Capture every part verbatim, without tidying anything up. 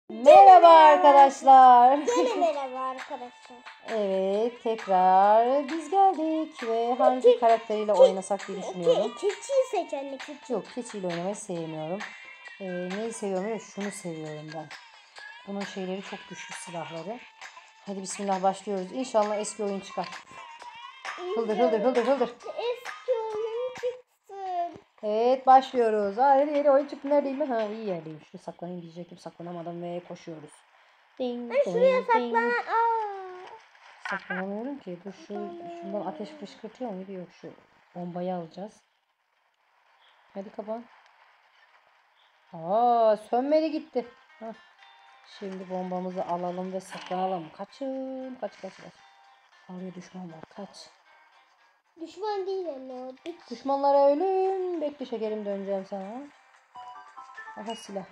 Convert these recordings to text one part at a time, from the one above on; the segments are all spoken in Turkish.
Merhaba arkadaşlar. Gene merhaba arkadaşlar. Evet, tekrar biz geldik ve hangi karakteriyle oynasak diye düşünüyorum. Keçiyi seç anne, keçi. Yok, keçiyle oynamayı sevmiyorum. Ee, neyi seviyorum? Evet, şunu seviyorum ben. Bunun şeyleri çok güçlü, silahları. Hadi bismillah başlıyoruz. İnşallah eski oyun çıkar. Hıldır hıldır hıldır hıldır. Eski oyun çıksın. Evet, başlıyoruz. Aa, yeni, yeni oyun çıktı. Neredeyim ben? Ha, iyi yerdeyim. Şu saklanayım diyecektim. Saklanamadım ve koşuyoruz. Ding, Ben şuraya ding, ding. saklan. Aa. Saklanamıyorum ki. Dur şu şundan ateş fışkırtıyor muydu? Yok, şu bombayı alacağız. Hadi kapan. Aa, sönmedi gitti. Hah. Şimdi bombamızı alalım ve saklanalım. Kaçın. Kaç kaç kaç. Oraya düşman var. Kaç. Düşman değil anne o. Düşmanlara ölüm. Bekle şekerim, döneceğim sana. Aha, silah.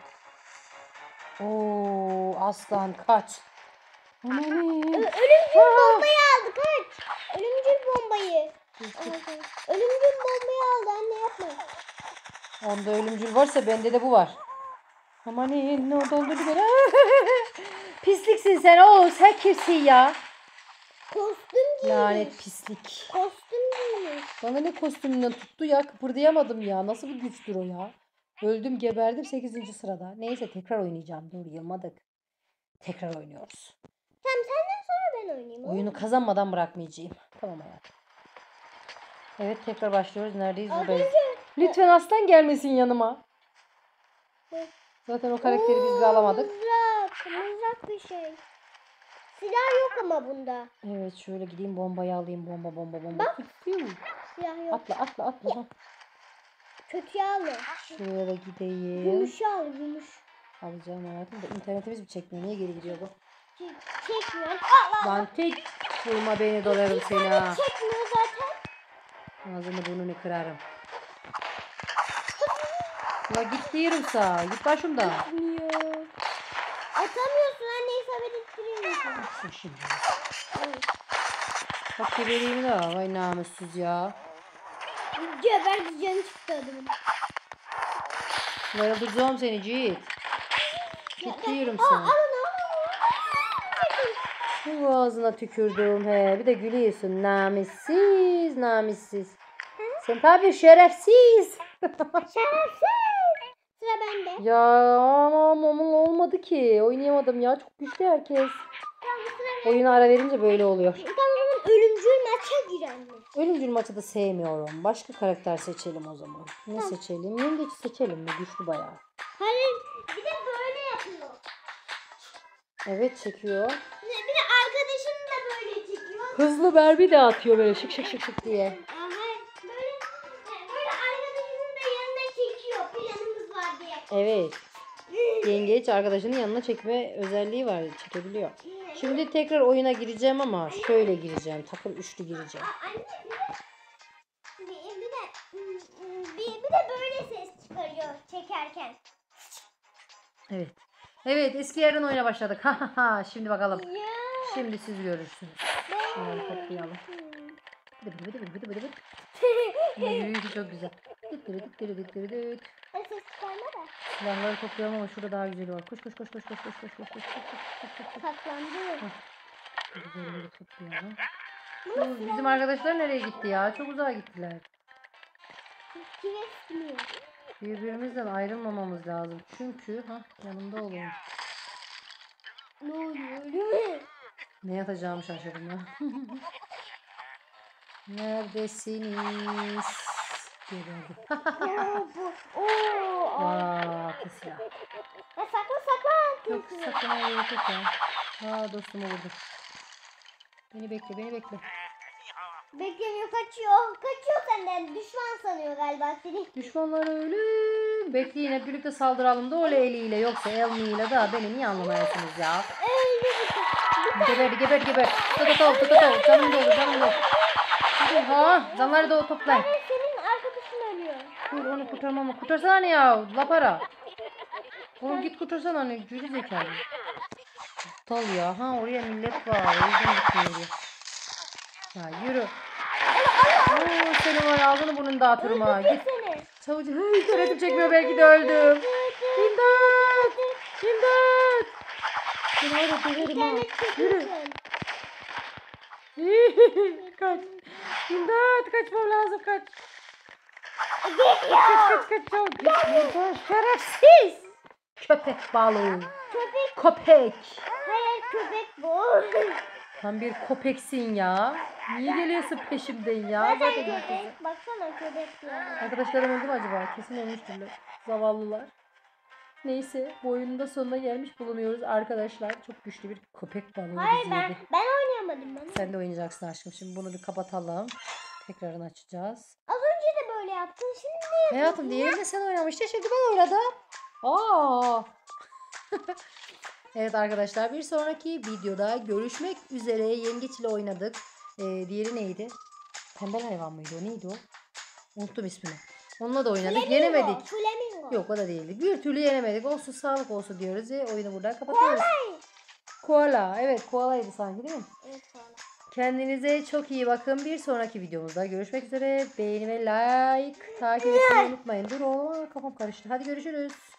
Oo, aslan kaç. Amanın. Ölümcül bombayı aldı, kaç. Ölümcül bombayı. Aldı. Ölümcül bombayı aldı anne, yapma. Onda ölümcül varsa bende de bu var. Amanın, o doldurdu beni. Pisliksin sen, o sen kimsin ya? Kostüm giymiş. Lanet pislik. Kostüm giymiş. Bana ne kostümünden tuttu ya, kıpırdayamadım ya. Nasıl bir güçtür o ya? Öldüm geberdim sekizinci sırada. Neyse, tekrar oynayacağım. Dur, yılmadık. Tekrar oynuyoruz. Tamam, senden sonra ben oynayayım. olur mu? Oyunu kazanmadan bırakmayacağım. Tamam hayatım. Evet, tekrar başlıyoruz. Neredeyiz? Az Buradayız. önce- Lütfen aslan gelmesin yanıma. Evet. Zaten o karakteri biz de alamadık. Mızrak. Mızrak bir şey. Silah yok ama bunda. Evet, şöyle gideyim, bombayı alayım. Bomba bomba bomba. Bak. Fiu. Silah yok. Atla atla atla. Ha. Kötüye alma. Şuraya da gideyim. Gümüşü al, gümüş. Alacağım hayatım da internetimiz mi çekmiyor? Niye geri gidiyor bu? Çek, çekmiyor. Allah. Lan tek vurma beni, dolarım seni ha. Çekmiyor zaten. Ağzını burnunu kırarım. La git diyorum sana. Git başımdan. Çekmiyor. Atamıyorsun anne, isabet ettiriyorsun. Atsın şimdi. Evet. Bak gebereyim de. Vay namussuz ya. Geberdi, canı çıktı adamın. Bayıldıracağım seni Cihat. Git diyorum Aa, sana. alın alın. Bu ağzına tükürdüm he. Bir de gülüyorsun. Namussuz, namussuz. Sen tabii şerefsiz. Şerefsiz. Sıra bende. Ya aman aman olmadı ki. Oynayamadım ya. Çok güçlü herkes. Tamam, sıra bende. Oyuna ara verince böyle oluyor. Tamam, ölümcül maça gir anne. Ölümcül maçı da sevmiyorum. Başka karakter seçelim o zaman. Ne seçelim? Yengeç seçelim mi? Güçlü bayağı. Hayır, bir de böyle yapıyor. Evet, çekiyor. Bir de, bir de arkadaşını da böyle çekiyor. Hızlı Barbie de atıyor böyle şık şık şık şık diye. Aha, böyle, böyle arkadaşının da yanına çekiyor. Planımız var diye. Evet. Yengeç arkadaşının yanına çekme özelliği var. Çekebiliyor. Şimdi tekrar oyuna gireceğim ama şöyle gireceğim. Takım üçlü gireceğim. Anne, bir de, bir, bir de, bir, bir de böyle ses çıkarıyor çekerken. Evet. Evet, eski yerden oyuna başladık. Ha ha ha. Şimdi bakalım. Ya. Şimdi siz görürsünüz. Şunları toplayalım. Bıdı bıdı bıdı bıdı bıdı bıdı. Üy, çok güzel. Dıt dırı dıt dırı dıt dırı dıt. Ben ses çıkarma da. Silahları toplayalım ama şurada daha güzeli var. Koş koş koş koş koş koş koş koş koş koş koş koş koş. Saklandı. Güzelleri toplayalım. Şu bizim arkadaşlar nereye gitti ya? Çok uzağa gittiler. Kiresmiyor. Birbirimizden ayrılmamamız lazım. Çünkü ha yanımda olun. Ne oluyor öyle mi? Ne yatacağımı şaşırdım ya. Neredesiniz? Geberdi. Oo, bu. Oo. Vaa, pis ya. Ya sakla sakla. Yok, saklamaya gerek yok ya. Aa, dostumu vurdu. Beni bekle, beni bekle. Beklemiyor, kaçıyor. Kaçıyor senden. Düşman sanıyor galiba seni. Düşmanlar ölüm. Bekleyin, hep birlikte saldıralım da öyle eliyle, yoksa elmiyle da beni niye anlamayasınız ya? Öldü bu. Geber geber geber. Tutatov tutatov. Canım dolu canım dolu. Hadi ha. Canları da toplayın. Hayır, senin arkadaşın ölüyor. Dur, onu kurtarmam. Kurtarsana ne ya? Lapara. Oğlum git kurtarsana ne? Cüri zekalı. Aptal ya. Ha, oraya millet var. O yüzden gitmiyor. Ya yürü. Oo, seni var ya, ağzını burnunu dağıtırım ha. Git. Seni. Savcı. Hey, internetim çekmiyor, belki de öldüm. İmdat. İmdat. var ya döverim ha. İnternet kötü. Yürü. Kaç. İmdat kaçmam lazım kaç. Kaç kaç kaç çabuk. Git buradan şerefsiz. Köpek balığı. Köpek. Köpek. Hayır köpek bu. Tam bir köpeksin ya. Niye geliyorsun peşimden ya? Zaten Zaten herkese. köpek. Baksana köpek ya. Arkadaşlarım öldü mü acaba? Kesin ölmüştürler. Zavallılar. Neyse bu oyunun da sonuna gelmiş bulunuyoruz arkadaşlar. Çok güçlü bir köpek balığı Hayır bizi ben yedi. ben oynayamadım ben. Sen de oynayacaksın aşkım. Şimdi bunu bir kapatalım. Tekrarını açacağız. Az önce de böyle yaptın. Şimdi ne Hayatım yapıyorsun diğerinde sen oynamıştın. Şimdi ben oynadım. Aa. Evet arkadaşlar bir sonraki videoda görüşmek üzere. Yengeç ile oynadık. Ee, diğeri neydi? Tembel hayvan mıydı o? Neydi o? Unuttum ismini. Onunla da oynadık. Flamingo, Yenemedik. Flamingo. Yok o da değildi. Bir türlü yenemedik. Olsun sağlık olsun diyoruz ve oyunu buradan kapatıyoruz. Koalay. Koala. Evet koalaydı sanki değil mi? Evet koala. Kendinize çok iyi bakın. Bir sonraki videomuzda görüşmek üzere. Beğeni ve like takip etmeyi unutmayın. Dur oğlum kafam karıştı. Hadi görüşürüz.